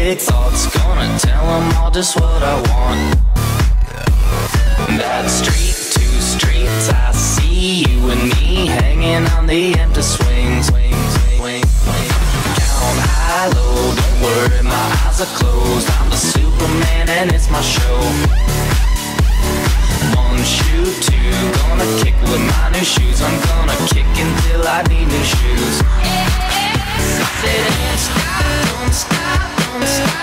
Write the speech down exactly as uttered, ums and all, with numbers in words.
big thoughts, gonna tell them all just what I want. That street to streets, I see you and me hanging on the empty swings. Swing, swing, swing, swing. Count high, low, don't worry, my eyes are closed. I'm the Superman and it's my show. One shoe, two, gonna kick with my new shoes. I'm gonna kick until I need new shoes. I said, don't stop, don't stop, don't stop.